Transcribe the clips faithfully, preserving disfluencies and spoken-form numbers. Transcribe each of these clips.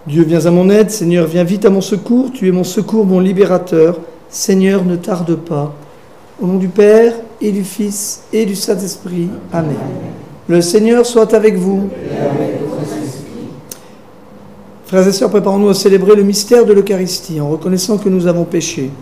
Dieu, viens à mon aide. Seigneur, viens vite à mon secours. Tu es mon secours, mon libérateur. Seigneur, ne tarde pas. Au nom du Père, et du Fils, et du Saint-Esprit. Amen. Le Seigneur soit avec vous. Frères et sœurs, préparons-nous à célébrer le mystère de l'Eucharistie en reconnaissant que nous avons péché.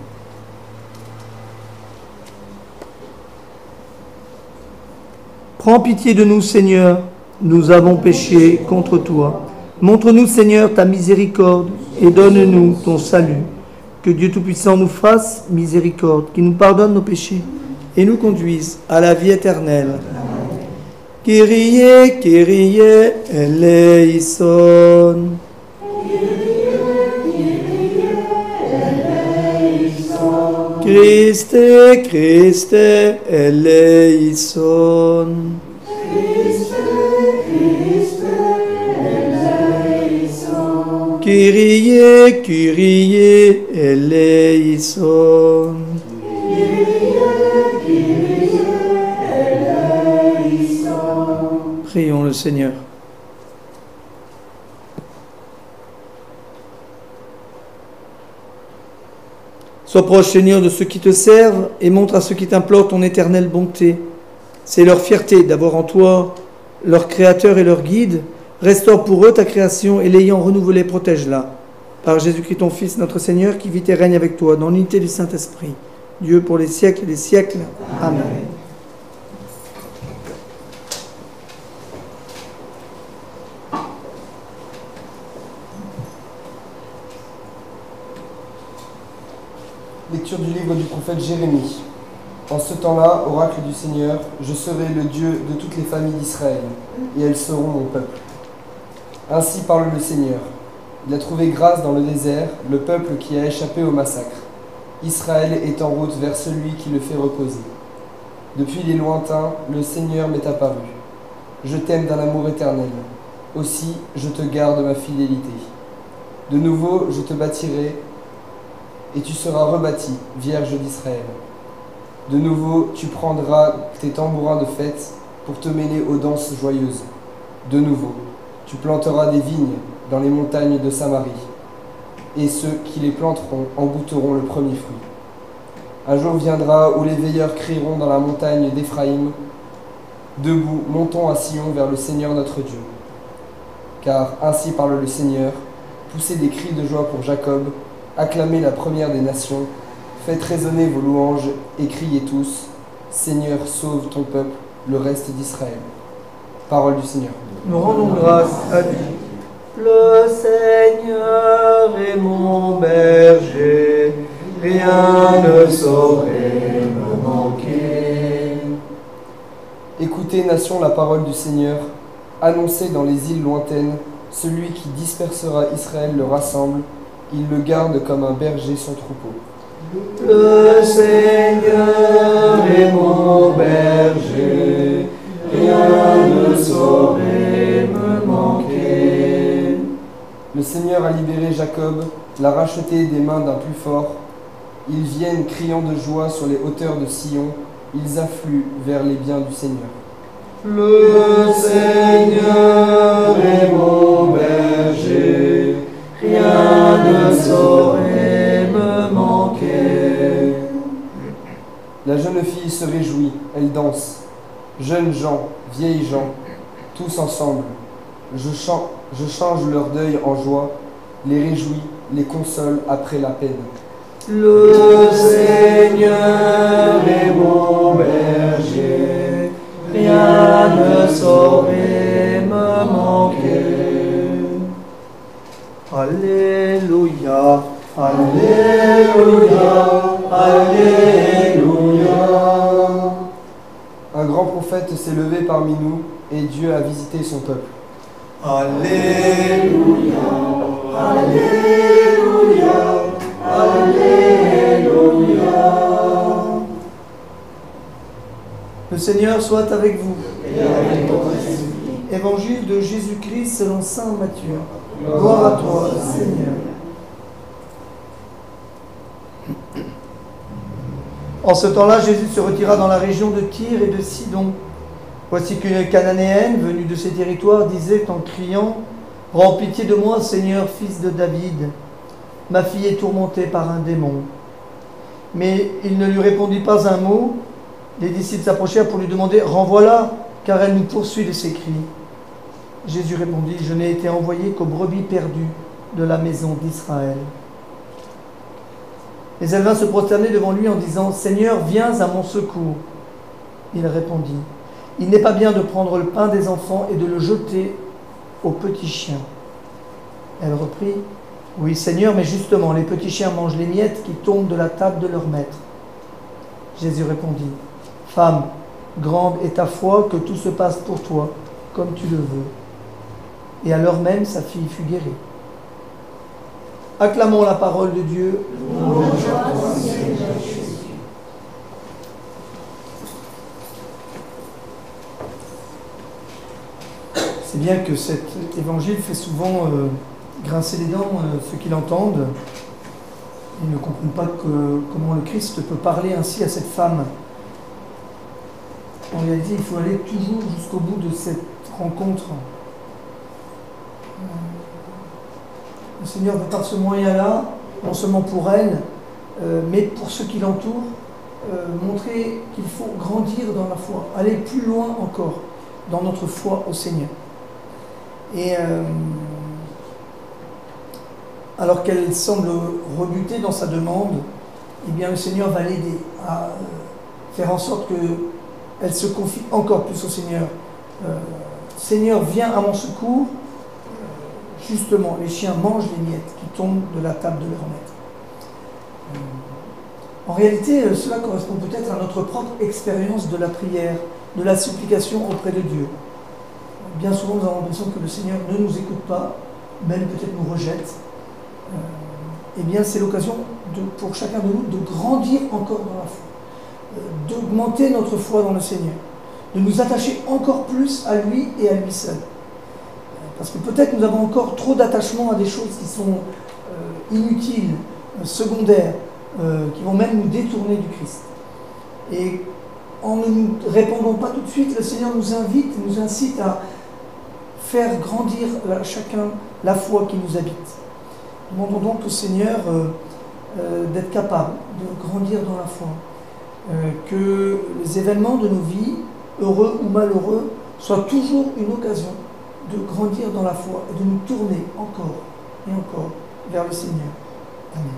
Prends pitié de nous, Seigneur, nous avons péché contre toi. Montre-nous, Seigneur, ta miséricorde et donne-nous ton salut. Que Dieu Tout-Puissant nous fasse miséricorde, qu'il nous pardonne nos péchés et nous conduise à la vie éternelle. Kyrie, Kyrie, eleison. Christe, Christe, eleison. Kyrie, Kyrie, eleison. Prions le Seigneur. Sois proche, Seigneur, de ceux qui te servent et montre à ceux qui t'implorent ton éternelle bonté. C'est leur fierté d'avoir en toi leur Créateur et leur Guide. Restaure pour eux ta création et l'ayant renouvelée, protège-la. Par Jésus-Christ, ton Fils, notre Seigneur, qui vit et règne avec toi dans l'unité du Saint-Esprit, Dieu pour les siècles des siècles. Amen. Lecture du livre du prophète Jérémie. En ce temps-là, oracle du Seigneur, je serai le Dieu de toutes les familles d'Israël, et elles seront mon peuple. Ainsi parle le Seigneur. Il a trouvé grâce dans le désert, le peuple qui a échappé au massacre. Israël est en route vers celui qui le fait reposer. Depuis les lointains, le Seigneur m'est apparu. Je t'aime d'un amour éternel. Aussi, je te garde ma fidélité. De nouveau, je te bâtirai, et tu seras rebâti, Vierge d'Israël. De nouveau, tu prendras tes tambourins de fête pour te mêler aux danses joyeuses. De nouveau, tu planteras des vignes dans les montagnes de Samarie, et ceux qui les planteront en goûteront le premier fruit. Un jour viendra où les veilleurs crieront dans la montagne d'Éphraïm, « Debout, montons à Sion vers le Seigneur notre Dieu. » Car ainsi parle le Seigneur, poussez des cris de joie pour Jacob, acclamez la première des nations, faites résonner vos louanges et criez tous, « Seigneur, sauve ton peuple, le reste d'Israël. » Parole du Seigneur. Nous rendons grâce à Dieu. Le Seigneur est mon berger, rien ne saurait me manquer. Écoutez, nation, la parole du Seigneur. Annoncez dans les îles lointaines, celui qui dispersera Israël le rassemble, il le garde comme un berger son troupeau. Le Seigneur est mon berger, rien ne saurait me manquer. Le Seigneur a libéré Jacob, l'a racheté des mains d'un plus fort. Ils viennent criant de joie sur les hauteurs de Sion, ils affluent vers les biens du Seigneur. Le Seigneur est mon berger, rien ne saurait me manquer. La jeune fille se réjouit, elle danse. Jeunes gens, vieilles gens, tous ensemble. Je, chan- je change leur deuil en joie, les réjouis, les console après la peine. Le Seigneur est mon berger, rien ne saurait me manquer. Alléluia, Alléluia, Alléluia. Un grand prophète s'est levé parmi nous et Dieu a visité son peuple. Alléluia, Alléluia, Alléluia. Le Seigneur soit avec vous. Et avec votre esprit. Évangile de Jésus-Christ selon saint Matthieu. Gloire à toi, Seigneur. En ce temps-là, Jésus se retira dans la région de Tyr et de Sidon. Voici qu'une Cananéenne venue de ces territoires disait en criant Prends pitié de moi, Seigneur, fils de David. Ma fille est tourmentée par un démon. Mais il ne lui répondit pas un mot. Les disciples s'approchèrent pour lui demander « Renvoie-la, car elle nous poursuit de ses cris. » Jésus répondit « Je n'ai été envoyé qu'aux brebis perdues de la maison d'Israël. » Mais elle vint se prosterner devant lui en disant « Seigneur, viens à mon secours. » Il répondit « Il n'est pas bien de prendre le pain des enfants et de le jeter aux petits chiens. » Elle reprit « Oui, Seigneur, mais justement, les petits chiens mangent les miettes qui tombent de la table de leur maître. » Jésus répondit « Femme, grande est ta foi, que tout se passe pour toi, comme tu le veux. » Et à l'heure même, sa fille fut guérie. Acclamons la parole de Dieu. C'est bien que cet évangile fait souvent euh, grincer les dents euh, ceux qui l'entendent. Ils ne comprennent pas que, comment le Christ peut parler ainsi à cette femme. En réalité, il faut aller toujours jusqu'au bout de cette rencontre. Le Seigneur veut par ce moyen-là, non seulement pour elle, euh, mais pour ceux qui l'entourent, euh, montrer qu'il faut grandir dans la foi, aller plus loin encore dans notre foi au Seigneur. Et euh, alors qu'elle semble rebutée dans sa demande, eh bien le Seigneur va l'aider à euh, faire en sorte qu'elle se confie encore plus au Seigneur. Euh, Seigneur, viens à mon secours. Justement, les chiens mangent les miettes qui tombent de la table de leur maître. En réalité, cela correspond peut-être à notre propre expérience de la prière, de la supplication auprès de Dieu. Bien souvent, nous avons l'impression que le Seigneur ne nous écoute pas, même peut-être nous rejette. Eh bien, c'est l'occasion de, pour chacun de nous de grandir encore dans la foi, d'augmenter notre foi dans le Seigneur, de nous attacher encore plus à lui et à lui seul. Parce que peut-être nous avons encore trop d'attachement à des choses qui sont euh, inutiles, euh, secondaires, euh, qui vont même nous détourner du Christ. Et en ne nous répondant pas tout de suite, le Seigneur nous invite, nous incite à faire grandir là, chacun la foi qui nous habite. Nous demandons donc au Seigneur euh, euh, d'être capable de grandir dans la foi, euh, que les événements de nos vies, heureux ou malheureux, soient toujours une occasion de grandir dans la foi et de nous tourner encore et encore vers le Seigneur. Amen.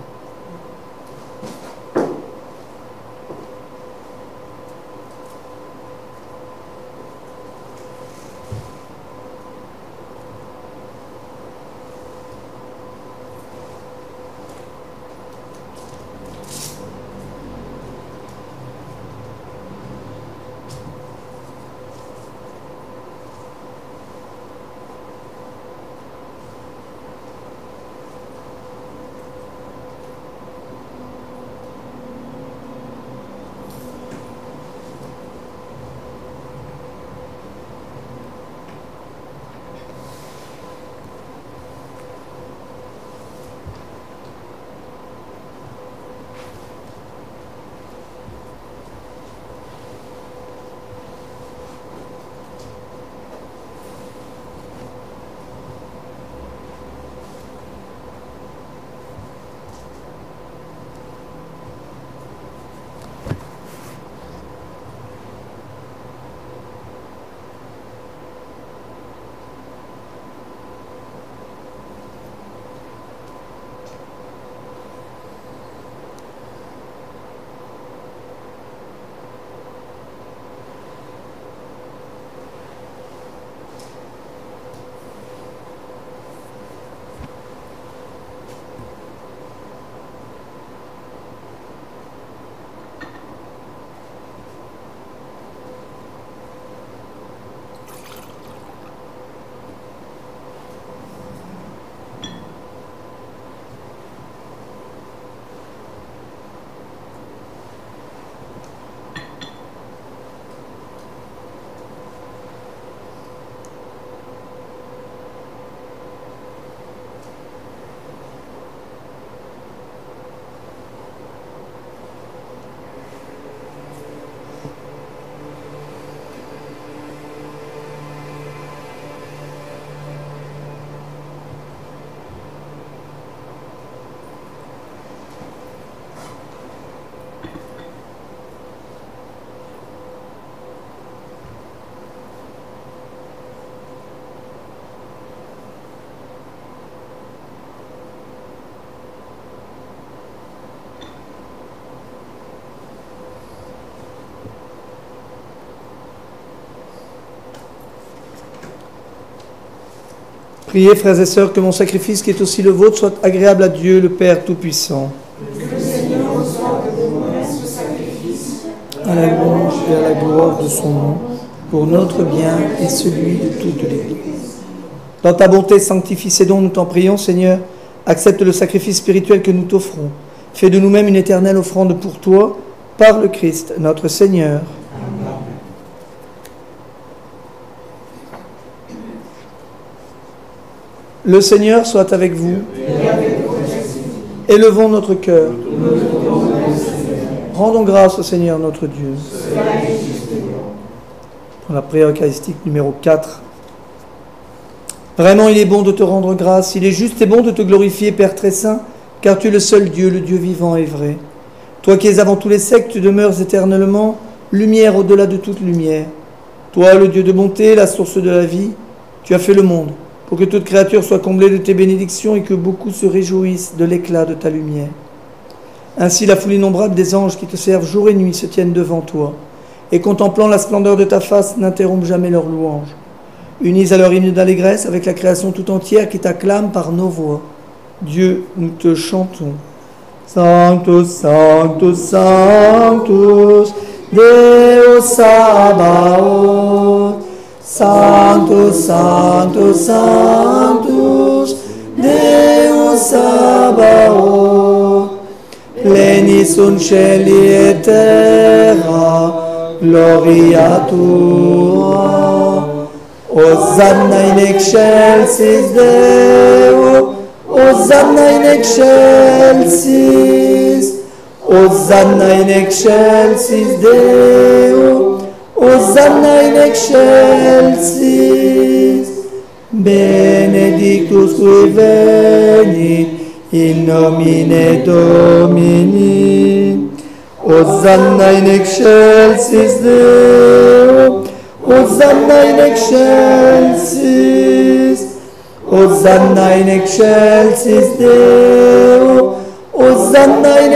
Priez, frères et sœurs, que mon sacrifice, qui est aussi le vôtre, soit agréable à Dieu, le Père Tout-Puissant. Que le Seigneur reçoive de vos mains ce sacrifice, À la louange et à la gloire de son nom, pour notre bien et celui de toute l'Église. Dans ta bonté, sanctifie ces dons, nous t'en prions, Seigneur. Accepte le sacrifice spirituel que nous t'offrons. Fais de nous-mêmes une éternelle offrande pour toi, par le Christ, notre Seigneur. Amen. Le Seigneur soit avec vous. et avec votre esprit. Élevons notre cœur. Rendons grâce au Seigneur notre Dieu. Cela est justement. Pour la prière eucharistique numéro quatre. Vraiment, il est bon de te rendre grâce. Il est juste et bon de te glorifier, Père très saint, car tu es le seul Dieu, le Dieu vivant et vrai. Toi qui es avant tous les siècles, tu demeures éternellement, lumière au-delà de toute lumière. Toi, le Dieu de bonté, la source de la vie, tu as fait le monde, pour que toute créature soit comblée de tes bénédictions et que beaucoup se réjouissent de l'éclat de ta lumière. Ainsi, la foule innombrable des anges qui te servent jour et nuit se tiennent devant toi, et contemplant la splendeur de ta face, n'interrompent jamais leur louange. Unis à leur hymne d'allégresse avec la création tout entière qui t'acclame par nos voix. Dieu, nous te chantons. Sanctus, Sanctus, Sanctus, Deus Sabaoth. Sanctus, Sanctus, Sanctus, Deus Sabaoth. Pleni sunt cieli et terra, gloria tua. Hosanna in excelsis Deo, Hosanna in excelsis, Hosanna in excelsis Deo, Hosanna in excelsis. Benedictus qui venit in nomine Domini. Hosanna in excelsis Deo, Hosanna in excelsis, Hosanna in excelsis Deo, Hosanna in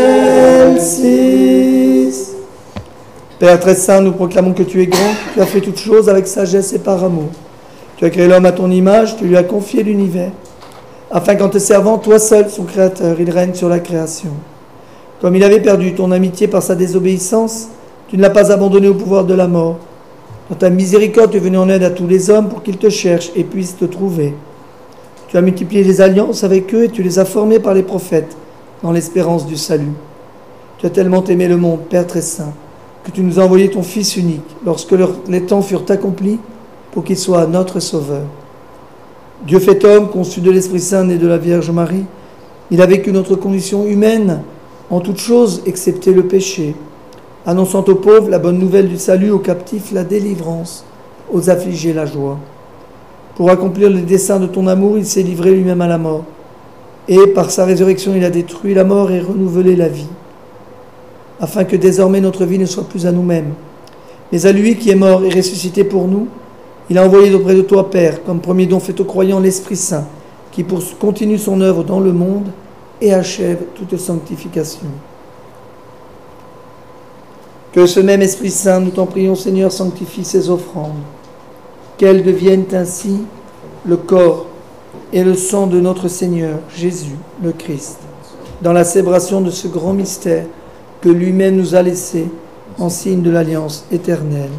excelsis. Père très saint, nous proclamons que tu es grand, tu as fait toutes choses avec sagesse et par amour. Tu as créé l'homme à ton image, tu lui as confié l'univers, afin qu'en te servant, toi seul, son créateur, il règne sur la création. Comme il avait perdu ton amitié par sa désobéissance, tu ne l'as pas abandonné au pouvoir de la mort. Dans ta miséricorde, tu es venu en aide à tous les hommes pour qu'ils te cherchent et puissent te trouver. Tu as multiplié les alliances avec eux et tu les as formés par les prophètes dans l'espérance du salut. Tu as tellement aimé le monde, Père très saint, que tu nous as envoyé ton Fils unique lorsque les temps furent accomplis pour qu'il soit notre Sauveur. Dieu fait homme, conçu de l'Esprit Saint et de la Vierge Marie, il a vécu notre condition humaine en toutes choses excepté le péché, annonçant aux pauvres la bonne nouvelle du salut, aux captifs la délivrance, aux affligés la joie. Pour accomplir le dessein de ton amour, il s'est livré lui-même à la mort. Et par sa résurrection, il a détruit la mort et renouvelé la vie, afin que désormais notre vie ne soit plus à nous-mêmes, mais à lui qui est mort et ressuscité pour nous. Il a envoyé auprès de toi, Père, comme premier don fait aux croyants, l'Esprit Saint, qui continue son œuvre dans le monde et achève toute sanctification. Que ce même Esprit Saint, nous t'en prions, Seigneur, sanctifie ces offrandes, qu'elles deviennent ainsi le corps et le sang de notre Seigneur, Jésus, le Christ, dans la célébration de ce grand mystère que lui-même nous a laissé en signe de l'alliance éternelle.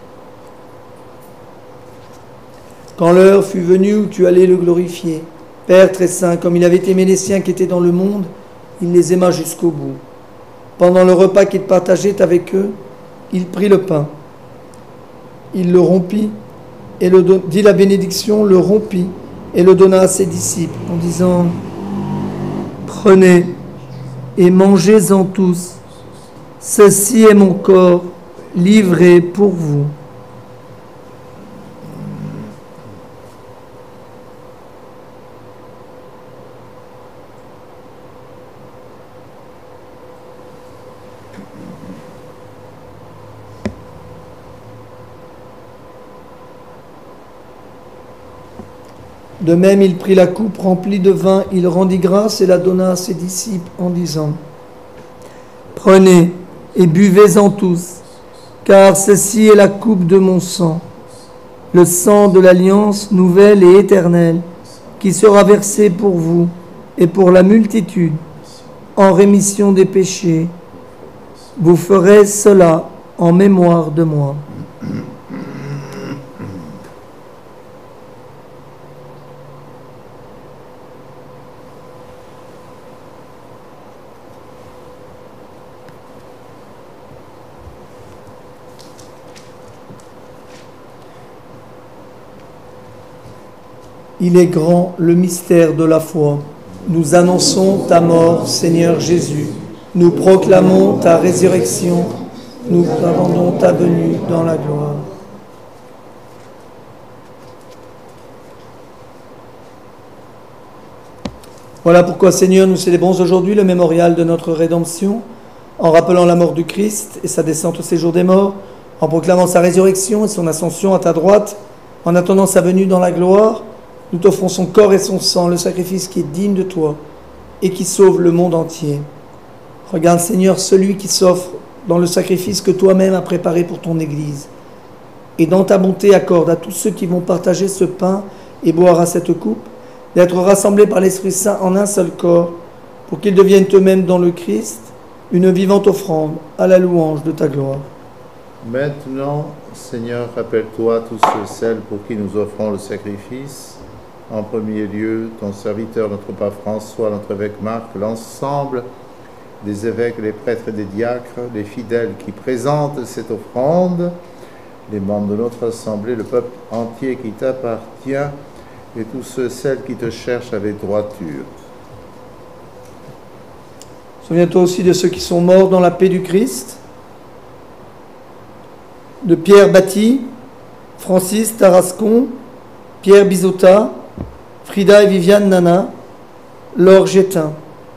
Quand l'heure fut venue où tu allais le glorifier, Père très saint, comme il avait aimé les siens qui étaient dans le monde, il les aima jusqu'au bout. Pendant le repas qu'il partageait avec eux, il prit le pain. Il le rompit et le don... dit la bénédiction, le rompit et le donna à ses disciples en disant : « Prenez et mangez-en tous. Ceci est mon corps livré pour vous. » De même, il prit la coupe remplie de vin, il rendit grâce et la donna à ses disciples en disant : « Prenez et buvez-en tous, car ceci est la coupe de mon sang, le sang de l'alliance nouvelle et éternelle, qui sera versé pour vous et pour la multitude, en rémission des péchés. Vous ferez cela en mémoire de moi. Il est grand le mystère de la foi. Nous annonçons ta mort, Seigneur Jésus. Nous proclamons ta résurrection. Nous attendons ta venue dans la gloire. Voilà pourquoi, Seigneur, nous célébrons aujourd'hui le mémorial de notre rédemption, en rappelant la mort du Christ et sa descente au séjour des morts, en proclamant sa résurrection et son ascension à ta droite, en attendant sa venue dans la gloire. Nous t'offrons son corps et son sang, le sacrifice qui est digne de toi et qui sauve le monde entier. Regarde, Seigneur, celui qui s'offre dans le sacrifice que toi-même as préparé pour ton Église. Et dans ta bonté, accorde à tous ceux qui vont partager ce pain et boire à cette coupe, d'être rassemblés par l'Esprit Saint en un seul corps, pour qu'ils deviennent eux-mêmes dans le Christ une vivante offrande à la louange de ta gloire. Maintenant, Seigneur, rappelle-toi tous ceux et celles pour qui nous offrons le sacrifice. En premier lieu, ton serviteur, notre pape François, notre évêque Marc, l'ensemble des évêques, les prêtres et des diacres, les fidèles qui présentent cette offrande, les membres de notre assemblée, le peuple entier qui t'appartient et tous ceux et celles qui te cherchent avec droiture. Souviens-toi aussi de ceux qui sont morts dans la paix du Christ, de Pierre Batti, Francis Tarascon, Pierre Bizotta, Frida et Viviane Nana, Laure Gétin.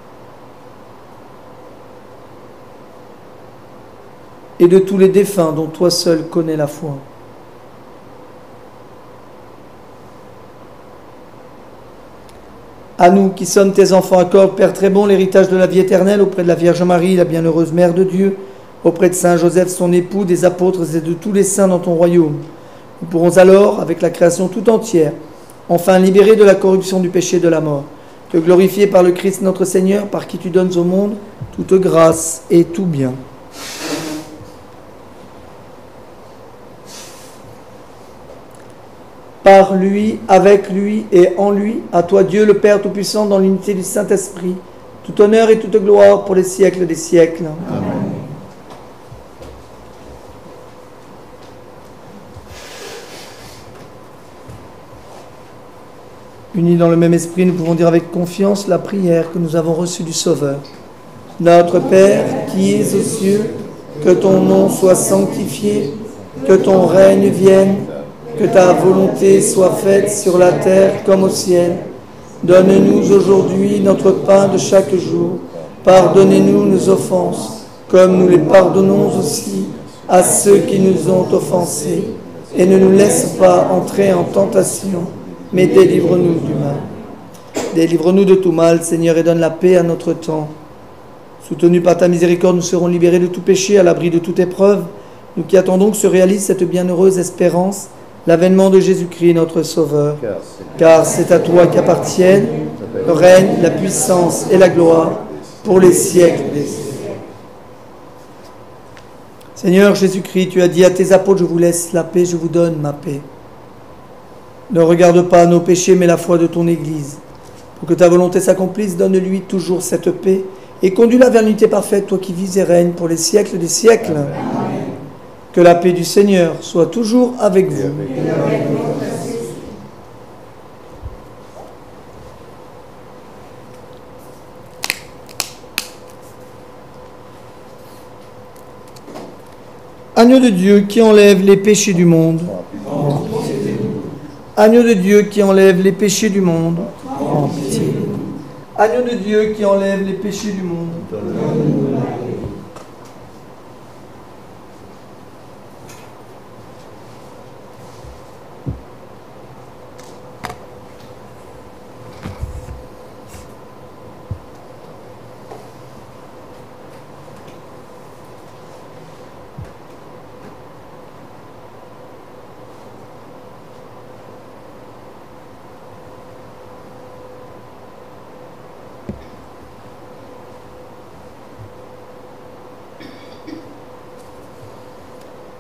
Et de tous les défunts dont toi seul connais la foi. À nous qui sommes tes enfants, accorde, Père très bon, l'héritage de la vie éternelle auprès de la Vierge Marie, la bienheureuse Mère de Dieu, auprès de Saint Joseph, son époux, des apôtres et de tous les saints dans ton royaume. Nous pourrons alors, avec la création tout entière, enfin libérés de la corruption du péché et de la mort, te glorifier par le Christ notre Seigneur, par qui tu donnes au monde toute grâce et tout bien. Par lui, avec lui et en lui, à toi Dieu le Père Tout-Puissant, dans l'unité du Saint-Esprit, tout honneur et toute gloire pour les siècles des siècles. Amen. Unis dans le même esprit, nous pouvons dire avec confiance la prière que nous avons reçue du Sauveur. Notre Père, qui es aux cieux, que ton nom soit sanctifié, que ton règne vienne, que ta volonté soit faite sur la terre comme au ciel. Donne-nous aujourd'hui notre pain de chaque jour. Pardonnez-nous nos offenses, comme nous les pardonnons aussi à ceux qui nous ont offensés. Et ne nous laisse pas entrer en tentation, mais délivre-nous du mal. Délivre-nous de tout mal, Seigneur, et donne la paix à notre temps. Soutenus par ta miséricorde, nous serons libérés de tout péché, à l'abri de toute épreuve. Nous qui attendons que se réalise cette bienheureuse espérance, l'avènement de Jésus-Christ, notre Sauveur. Car c'est à toi qu'appartiennent le règne, la puissance et la gloire pour les siècles des siècles. Seigneur Jésus-Christ, tu as dit à tes apôtres, je vous laisse la paix, je vous donne ma paix. Ne regarde pas nos péchés, mais la foi de ton Église. Pour que ta volonté s'accomplisse, donne-lui toujours cette paix et conduis-la vers l'unité parfaite, toi qui vis et règnes pour les siècles des siècles. Amen. Que la paix du Seigneur soit toujours avec vous. Agneau de Dieu qui enlève les péchés du monde. Agneau de Dieu qui enlève les péchés du monde. En pitié. Agneau de Dieu qui enlève les péchés du monde.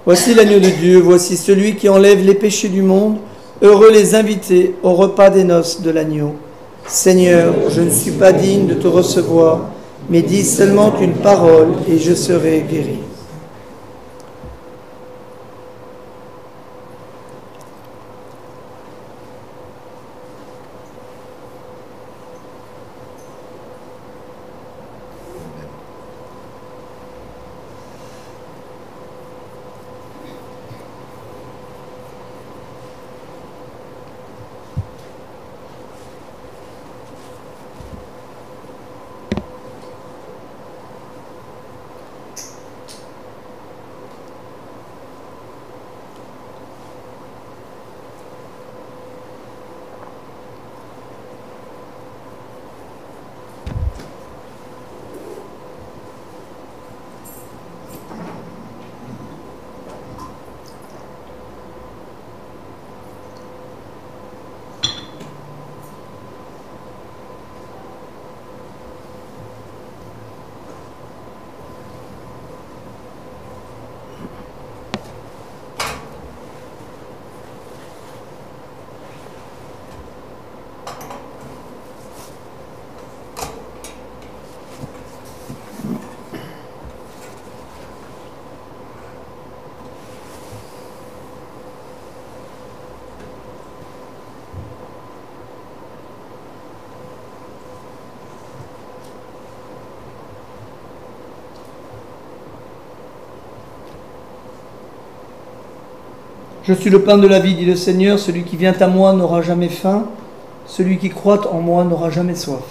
Voici l'agneau de Dieu, voici celui qui enlève les péchés du monde. Heureux les invités au repas des noces de l'agneau. Seigneur, je ne suis pas digne de te recevoir, mais dis seulement une parole et je serai guéri. Je suis le pain de la vie, dit le Seigneur, celui qui vient à moi n'aura jamais faim, celui qui croit en moi n'aura jamais soif.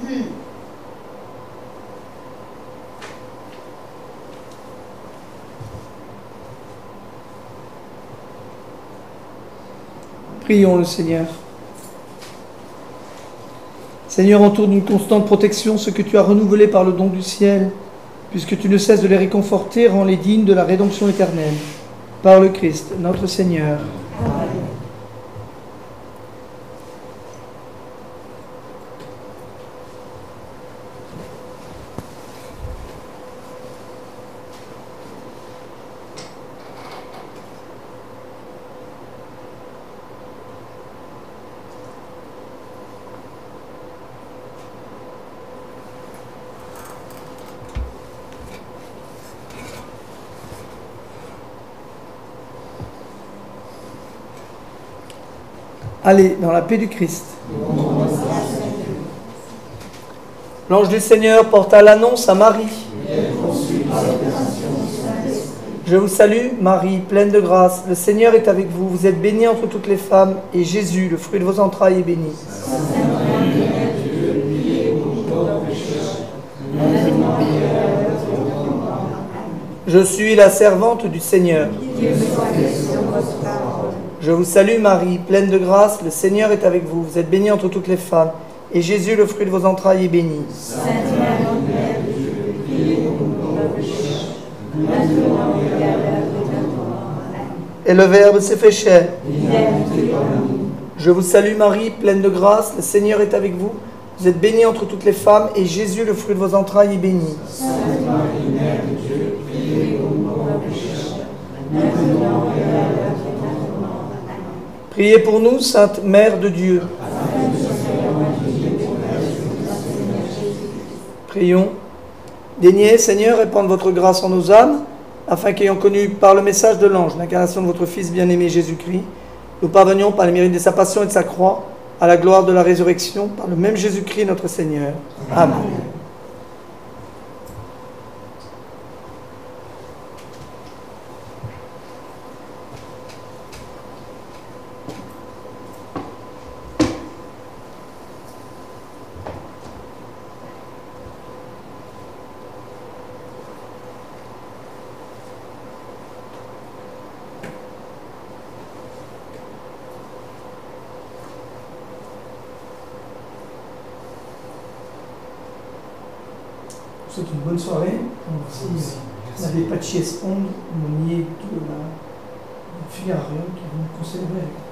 Prions le Seigneur. Seigneur, entoure d'une constante protection ceux que tu as renouvelés par le don du ciel, puisque tu ne cesses de les réconforter, rends les dignes de la rédemption éternelle. Par le Christ, notre Seigneur. Amen. Allez dans la paix du Christ. L'ange du Seigneur porta l'annonce à Marie. Je vous salue, Marie, pleine de grâce. Le Seigneur est avec vous. Vous êtes bénie entre toutes les femmes, et Jésus, le fruit de vos entrailles, est béni. Je suis la servante du Seigneur. Je vous salue, Marie, pleine de grâce. Le Seigneur est avec vous. Vous êtes bénie entre toutes les femmes, et Jésus, le fruit de vos entrailles, est béni. Et le Verbe s'est fait chair. Je vous salue, Marie, pleine de grâce. Le Seigneur est avec vous. Vous êtes bénie entre toutes les femmes, et Jésus, le fruit de vos entrailles, est béni. Priez pour nous, Sainte Mère de Dieu. Prions. Daignez, Seigneur, répandre votre grâce en nos âmes, afin qu'ayant connu par le message de l'ange l'incarnation de votre Fils bien-aimé Jésus-Christ, nous parvenions par les mérites de sa passion et de sa croix à la gloire de la résurrection, par le même Jésus-Christ notre Seigneur. Amen. Je vous souhaite une bonne soirée. Merci. L'abbé Pachi Espond, aumônier de la Figarium, qui vont conserver avec